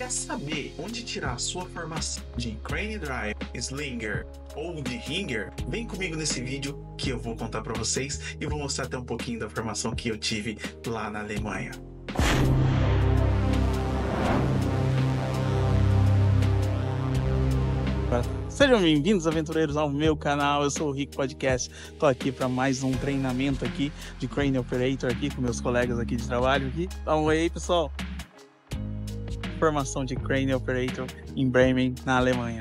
Quer saber onde tirar a sua formação de Crane Driver, Slinger ou de Ringer? Vem comigo nesse vídeo que eu vou contar para vocês e vou mostrar até um pouquinho da formação que eu tive lá na Alemanha. Sejam bem-vindos, aventureiros, ao meu canal. Eu sou o Rick Podcast. Tô aqui para mais um treinamento aqui de Crane Operator aqui com meus colegas aqui de trabalho aqui. Dá um oi aí, pessoal. Formação de Crane Operator em Bremen, na Alemanha.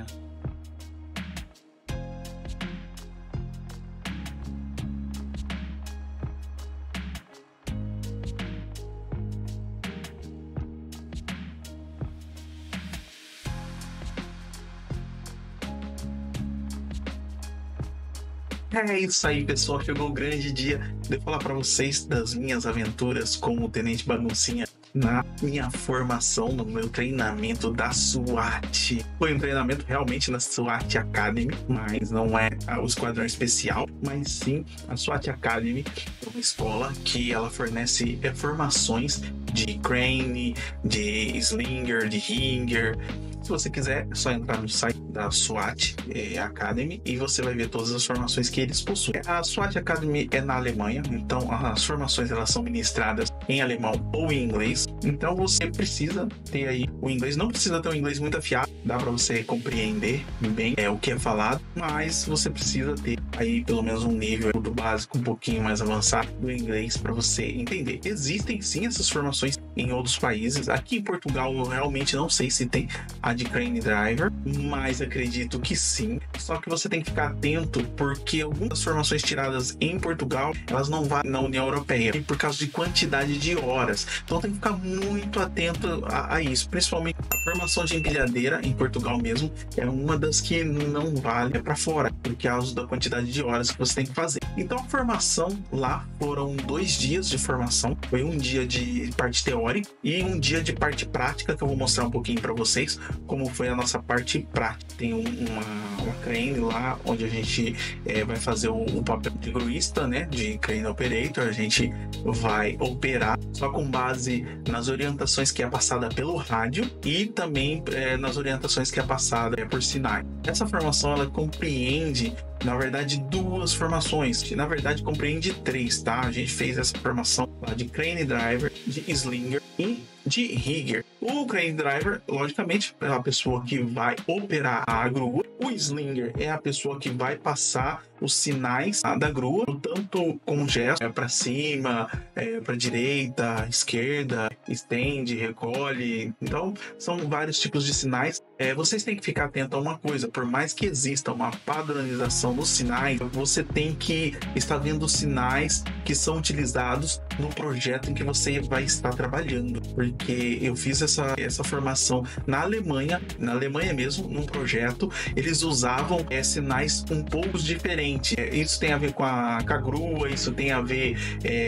É isso aí, pessoal, chegou o grande dia de falar para vocês das minhas aventuras como Tenente Baguncinha na minha formação, no meu treinamento da SWAT. Foi um treinamento realmente na SWAT Academy, mas não é o esquadrão especial, mas sim a SWAT Academy, uma escola que ela fornece formações de Crane, de Slinger, de Ringer. Se você quiser, é só entrar no site da SWAT Academy e você vai ver todas as formações que eles possuem. A SWAT Academy é na Alemanha, então as formações elas são ministradas em alemão ou em inglês. Então você precisa ter aí o inglês, não precisa ter um inglês muito afiado, dá para você compreender bem o que é falado, mas você precisa ter aí pelo menos um nível do básico um pouquinho mais avançado do inglês para você entender. Existem sim essas formações em outros países. Aqui em Portugal eu realmente não sei se tem a de Crane Driver, mas acredito que sim. Só que você tem que ficar atento porque algumas formações tiradas em Portugal elas não valem na União Europeia por causa de quantidade de horas. Então tem que ficar muito atento a isso. Principalmente a formação de empilhadeira em Portugal mesmo é uma das que não vale para fora, por causa da quantidade de horas que você tem que fazer. Então a formação lá foram 2 dias de formação. Foi um dia de parte teórica e um dia de parte prática que eu vou mostrar um pouquinho para vocês como foi a nossa parte prática. Tem uma crane lá onde a gente vai fazer o papel de gruista, né, de Crane Operator. A gente vai operar só com base nas orientações que é passada pelo rádio e também nas orientações que é passada por sinais. Essa formação ela compreende, na verdade, 2 formações. Na verdade, compreende 3, tá? A gente fez essa formação lá de Crane Driver, de Slinger e de Rigger. O Crane Driver, logicamente, é a pessoa que vai operar a grua. O Slinger é a pessoa que vai passar os sinais da grua, tanto com gesto para cima, para direita, esquerda, estende, recolhe. Então, são vários tipos de sinais. Vocês têm que ficar atento a uma coisa: por mais que exista uma padronização dos sinais, você tem que estar vendo os sinais que são utilizados no projeto em que você vai estar trabalhando. Porque eu fiz essa formação na Alemanha mesmo, num projeto, eles usavam sinais um pouco diferentes. Isso tem a ver com a grua, isso tem a ver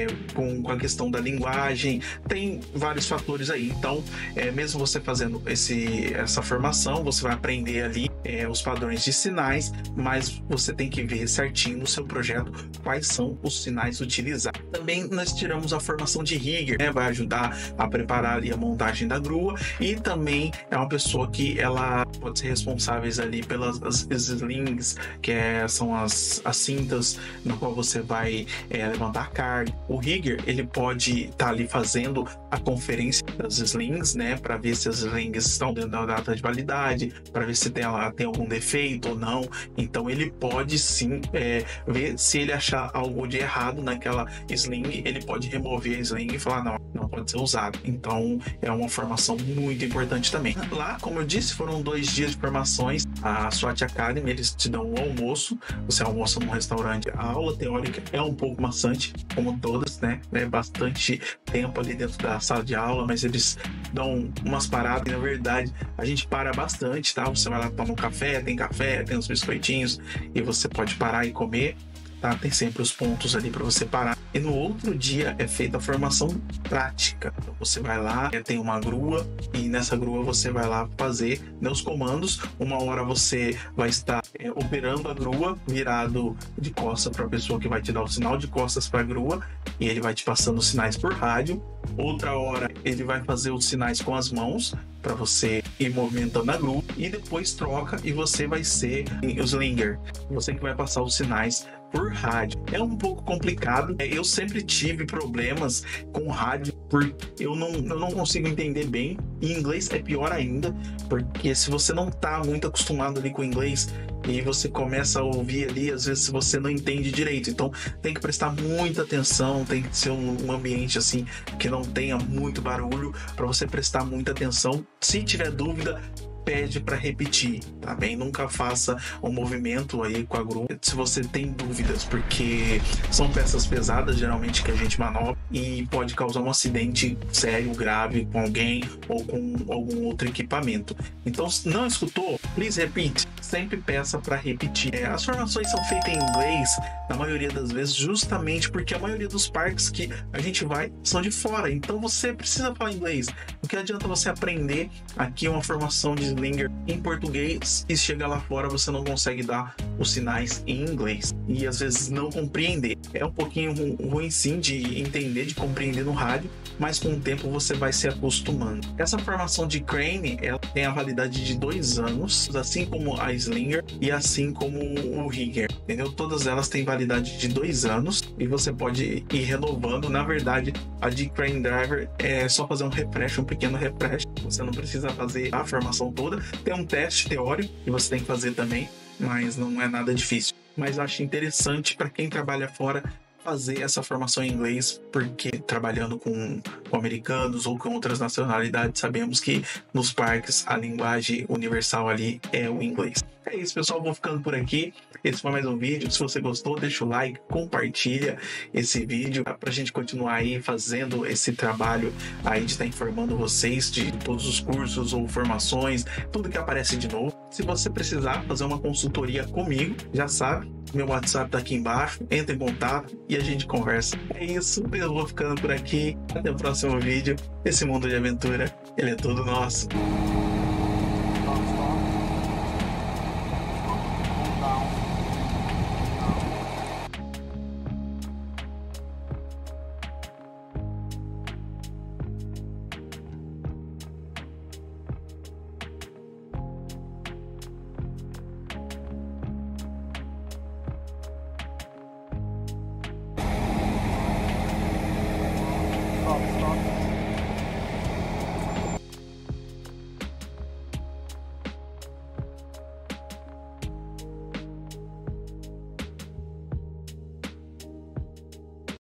com a questão da linguagem, tem vários fatores aí. Então, mesmo você fazendo essa formação, você vai aprender ali os padrões de sinais, mas você tem que ver certinho no seu projeto quais são os sinais utilizados. Também nós tiramos a formação de Rigger, né? Vai ajudar a preparar ali a montagem da grua, e também é uma pessoa que ela pode ser responsáveis ali pelas slings, que são as cintas no qual você vai levantar a carga. O Rigger, ele pode estar ali fazendo a conferência das slings, né, para ver se as slings estão dentro da data de validade, para ver se tem algum defeito ou não. Então ele pode sim ver se ele achar algo de errado naquela sling, ele pode remover a sling e falar não pode ser usado. Então é uma formação muito importante também. Lá, como eu disse, foram 2 dias de formações. A SWAT Academy, eles te dão um almoço, você almoça num restaurante. A aula teórica é um pouco maçante, como todas, né? É bastante tempo ali dentro da sala de aula, mas eles dão umas paradas e, na verdade, a gente para bastante, tá? Você vai lá tomar um café, tem uns biscoitinhos e você pode parar e comer. tá? Tem sempre os pontos ali para você parar. E no outro dia é feita a formação prática. Então você vai lá, tem uma grua e nessa grua você vai lá fazer, né, os comandos. Uma hora você vai estar operando a grua virado de costas para a pessoa que vai te dar o sinal, de costas para a grua, e ele vai te passando os sinais por rádio. Outra hora ele vai fazer os sinais com as mãos para você ir movimentando a grua, e depois troca e você vai ser o slinger, você que vai passar os sinais por rádio. É um pouco complicado, eu sempre tive problemas com rádio porque eu não consigo entender bem. Em inglês é pior ainda, porque se você não tá muito acostumado ali com o inglês e você começa a ouvir ali, às vezes você não entende direito. Então tem que prestar muita atenção, tem que ser um ambiente assim que não tenha muito barulho para você prestar muita atenção. Se tiver dúvida, pede para repetir, tá bem? Nunca faça um movimento aí com a grua se você tem dúvidas, porque são peças pesadas geralmente que a gente manobra e pode causar um acidente sério, grave com alguém ou com algum outro equipamento. Então, se não escutou, please repeat. Sempre peça para repetir. As formações são feitas em inglês na maioria das vezes justamente porque a maioria dos parques que a gente vai são de fora, então você precisa falar inglês. O que adianta você aprender aqui uma formação de slinger em português e chega lá fora você não consegue dar os sinais em inglês e às vezes não compreender. É um pouquinho ruim sim de entender, de compreender no rádio, mas com o tempo você vai se acostumando. Essa formação de crane, ela tem a validade de 2 anos, assim como a slinger e assim como o rigger, entendeu? Todas elas têm validade de 2 anos e você pode ir renovando. Na verdade, a de crane driver é só fazer um refresh, um pequeno refresh. Você não precisa fazer a formação toda. Tem um teste teórico que você tem que fazer também, mas não é nada difícil. Mas acho interessante para quem trabalha fora fazer essa formação em inglês, porque trabalhando com americanos ou com outras nacionalidades, sabemos que nos parques a linguagem universal ali é o inglês. É isso, pessoal, vou ficando por aqui. Esse foi mais um vídeo. Se você gostou, deixa o like, compartilha esse vídeo pra gente continuar aí fazendo esse trabalho aí de estar informando vocês de todos os cursos ou formações, tudo que aparece de novo. Se você precisar fazer uma consultoria comigo, já sabe, meu WhatsApp tá aqui embaixo, entra em contato e a gente conversa. É isso, eu vou ficando por aqui. Até o próximo vídeo. Esse mundo de aventura, ele é todo nosso. Stop.